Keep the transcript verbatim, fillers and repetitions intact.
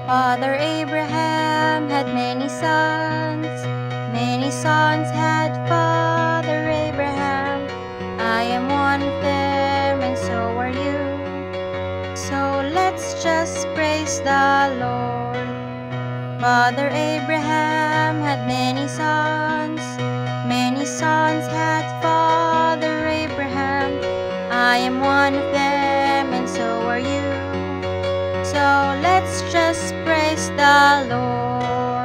Father Abraham had many sons. Many sons had Father Abraham. I am one of them, and so are you. So let's just praise the Lord. Father Abraham had many sons. Many sons had Father Abraham. I am one of them, and so are you. So let's just praise the Lord.